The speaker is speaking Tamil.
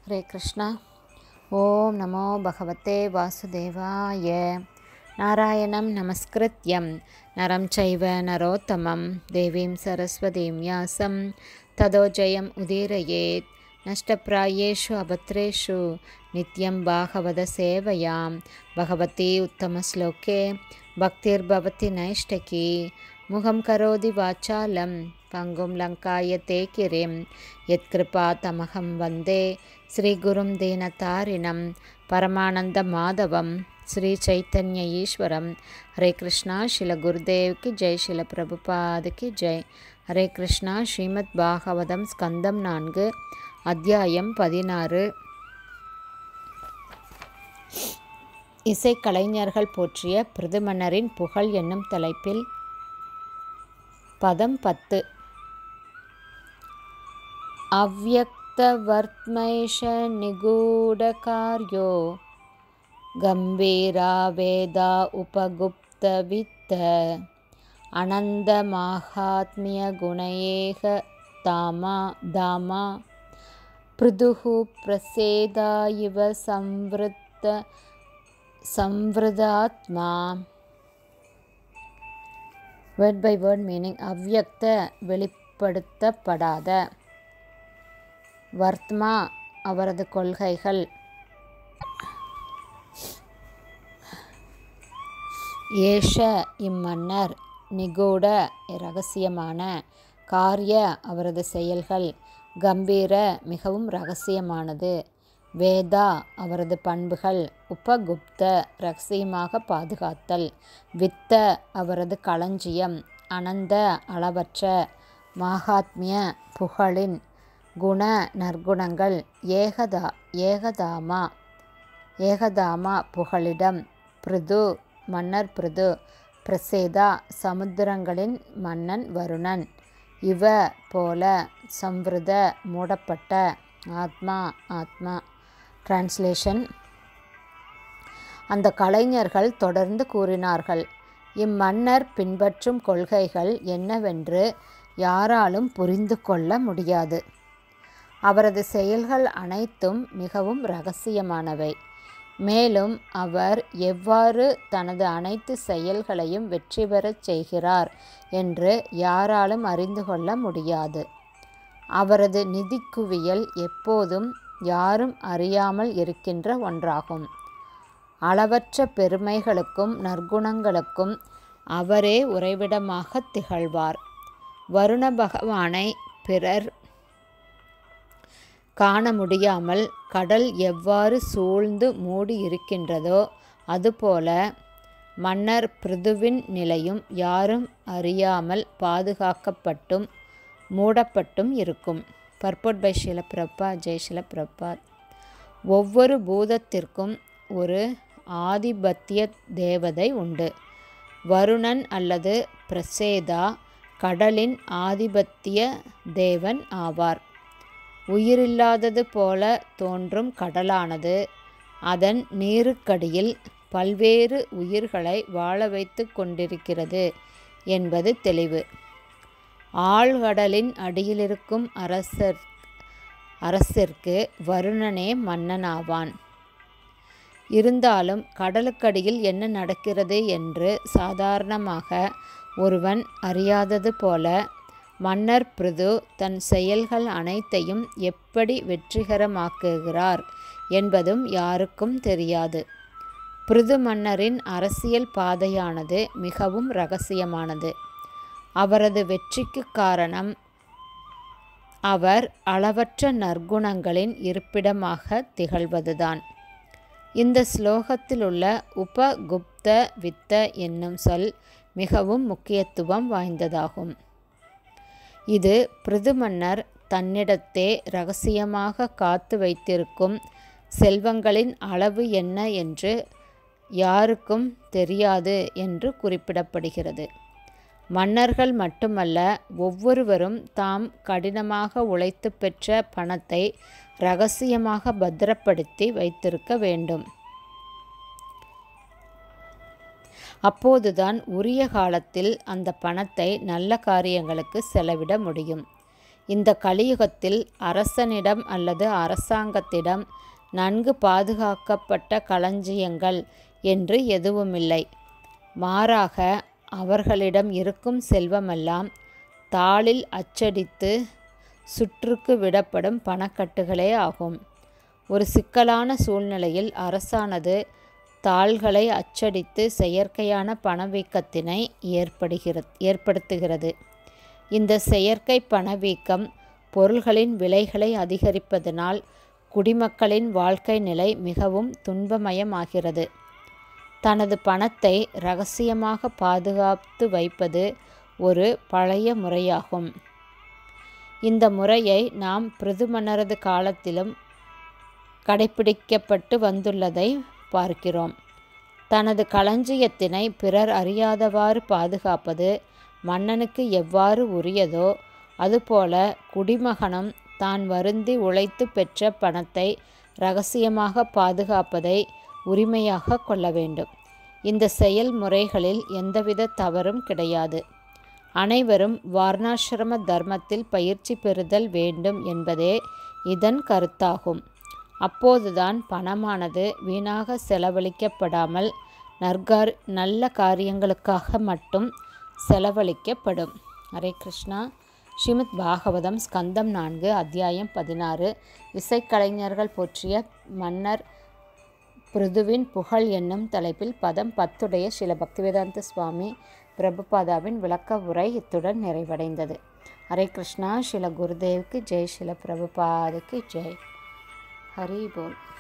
हरे कृष्णा। ओम नमो भगवते वासुदेवाय। नारायणं नमस्कृत्यं नरं चैव नरोत्तमं देवीं सरस्वतीं व्यासं ततो जयम् उदीरयेत्। नष्टप्रायेषु अभद्रेषु नित्यं भागवत सेवयां भगवती उत्तमश्लोके भक्तिर्भवति नैष्ठकी। मुखं करोति वाचालं पंगुं लङ्कायते गिरिं यत्कृपातमहं वन्दे श्रीगुरुं दीनतारिणं परमानन्दमाधवं श्री चैतन्य ईश्वरं। हरे कृष्णा। शिल गुरुदेव की जय, शिल प्रभुपाद की जय। हरे कृष्णा। श्रीमद् भागवतम स्कंदम 4 அத்தியாயம் 16 இசைக்கலைஞர்கள் போற்றிய பிருது மன்னரின் புகழ் என்னும் தலைப்பில் பதம் 10. அவ்யக்தவர்த்மைஷ நிகூடகார்யோ கம்பீரா வேதா உபகுப்தவித்த அனந்த மாஹாத்மிய குணயேக தாமா பிருதுஹு பிரசேதா இவ சம்வ்ருதாத்மா. Word by word meaning. அவ்யக்த வெளிப்படுத்தப்படாத, வர்த்மா அவரது கொள்கைகள், ஏஷ இம்மன்னர், நிகூட இரகசியமான, காரிய அவரது செயல்கள், கம்பீர மிகவும் இரகசியமானது, வேதா அவரது பண்புகள், உபகுப்த இரகசியமாக பாதுகாத்தல், வித்த அவரது களஞ்சியம், அனந்த அளவற்ற, மகாத்மிய புகழின், குண நற்குணங்கள், ஏகதாமா புகழிடம், பிருது மன்னர் பிருது, பிரசேதா சமுத்திரங்களின் மன்னன் வருணன், இவ போல, சம்வ்ருத மூடப்பட்ட, ஆத்மா. டிரான்ஸ்லேஷன். அந்த கலைஞர்கள் தொடர்ந்து கூறினார்கள், இம்மன்னர் பின்பற்றும் கொள்கைகள் என்னவென்று யாராலும் புரிந்து கொள்ள முடியாது. அவரது செயல்கள் அனைத்தும் மிகவும் இரகசியமானவை. மேலும் அவர் எவ்வாறு தனது அனைத்து செயல்களையும் வெற்றி பெறச் செய்கிறார் என்று யாராலும் அறிந்து கொள்ள முடியாது. அவரது நிதி குவியல் எப்போதும் யாரும் அறியாமல் இருக்கின்ற ஒன்றாகும். அளவற்ற பெருமைகளுக்கும் நற்குணங்களுக்கும் அவரே உறைவிடமாக திகழ்வார். வருண பகவானை பிறர் காண முடியாமல் கடல் எவ்வாறு சூழ்ந்து மூடி இருக்கின்றதோ அதுபோல மன்னர் பிருதுவின் நிலையும் யாரும் அறியாமல் பாதுகாக்கப்பட்டும் மூடப்பட்டும் இருக்கும். Purport by Srila Prabhupada. ஜெய் ஷில பிரபாத். ஒவ்வொரு பூதத்திற்கும் ஒரு ஆதிபத்திய தேவதை உண்டு. வருணன் அல்லது பிரசேதா கடலின் ஆதிபத்திய தேவன் ஆவார். உயிரில்லாதது போல தோன்றும் கடலானது அதன் நீருக்கடியில் பல்வேறு உயிர்களை வாழ வைத்து கொண்டிருக்கிறது என்பது தெளிவு. ஆழ்கடலின் அடியிலிருக்கும் அரசிற்கு வருணனே மன்னனாவான். இருந்தாலும் கடலுக்கடியில் என்ன நடக்கிறது என்று சாதாரணமாக ஒருவன் அறியாதது போல மன்னர் பிருது தன் செயல்கள் அனைத்தையும் எப்படி வெற்றிகரமாக்குகிறார் என்பதும் யாருக்கும் தெரியாது. பிருது மன்னரின் அரசியல் பாதையானது மிகவும் இரகசியமானது. அவரது வெற்றிக்கு காரணம் அவர் அளவற்ற நற்குணங்களின் இருப்பிடமாக திகழ்வதுதான். இந்த ஸ்லோகத்தில் உள்ள உபகுப்த வித்த என்னும் சொல் மிகவும் முக்கியத்துவம் வாய்ந்ததாகும். இது பிருது மன்னர் தன்னிடத்தே இரகசியமாக காத்து வைத்திருக்கும் செல்வங்களின் அளவு என்ன என்று யாருக்கும் தெரியாது என்று குறிப்பிடப்படுகிறது. மன்னர்கள் மட்டுமல்ல, ஒவ்வொருவரும் தாம் கடினமாக உழைத்து பெற்ற பணத்தை இரகசியமாக பத்திரப்படுத்தி வைத்திருக்க வேண்டும். அப்போதுதான் உரிய காலத்தில் அந்த பணத்தை நல்ல காரியங்களுக்கு செலவிட முடியும். இந்த கலியுகத்தில் அரசனிடம் அல்லது அரசாங்கத்திடம் நன்கு பாதுகாக்கப்பட்ட களஞ்சியங்கள் என்று எதுவுமில்லை. மாறாக அவர்களிடம் இருக்கும் செல்வமெல்லாம் தாளில் அச்சடித்து சுற்றுக்கு விடப்படும் பணக்கட்டுகளே ஆகும். ஒரு சிக்கலான சூழ்நிலையில் அரசானது தாள்களை அச்சடித்து செயற்கையான பணவீக்கத்தினை ஏற்படுத்துகிறது. இந்த செயற்கை பணவீக்கம் பொருள்களின் விலைகளை அதிகரிப்பதனால் குடிமக்களின் வாழ்க்கை நிலை மிகவும் துன்பமயமாகிறது. தனது பணத்தை இரகசியமாக பாதுகாத்து வைப்பது ஒரு பழைய முறையாகும். இந்த முறையை நாம் பிருது மன்னரது காலத்திலும் கடைப்பிடிக்கப்பட்டு வந்துள்ளதை பார்க்கிறோம். தனது களஞ்சியத்தினை பிறர் அறியாதவாறு பாதுகாப்பது மன்னனுக்கு எவ்வாறு உரியதோ அதுபோல குடிமகனும் தான் வருந்தி உழைத்து பெற்ற பணத்தை இரகசியமாக பாதுகாப்பதை உரிமையாக கொள்ள வேண்டும். இந்த செயல்முறைகளில் எந்தவித தவறும் கிடையாது. அனைவரும் வார்ணாசிரம தர்மத்தில் பயிற்சி பெறுதல் வேண்டும் என்பதே இதன் கருத்தாகும். அப்போதுதான் பணமானது வீணாக செலவழிக்கப்படாமல் நல்ல காரியங்களுக்காக மட்டும் செலவழிக்கப்படும். ஹரே கிருஷ்ணா. ஸ்ரீமத் பாகவதம் ஸ்கந்தம் 4 அத்தியாயம் 16 இசைக்கலைஞர்கள் போற்றிய மன்னர் பிருதுவின் புகழ் என்னும் தலைப்பில் பதம் 10 ஸ்ரீல பக்திவேதாந்த சுவாமி பிரபுபாதாவின் விளக்க உரை இத்துடன் நிறைவடைந்தது. ஹரே கிருஷ்ணா. ஸ்ரீல குருதேவுக்கு ஜெய், ஸ்ரீல பிரபுபாதுக்கு ஜெய். ஹரி போல்.